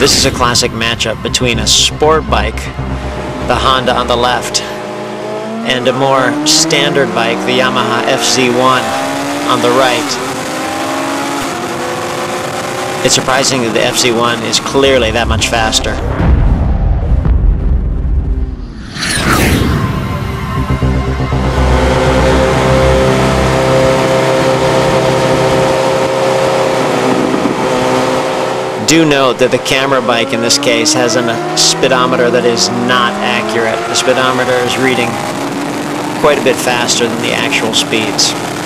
This is a classic matchup between a sport bike, the Honda on the left, and a more standard bike, the Yamaha FZ1 on the right. It's surprising that the FZ1 is clearly that much faster. Do note that the camera bike in this case has a speedometer that is not accurate. The speedometer is reading quite a bit faster than the actual speeds.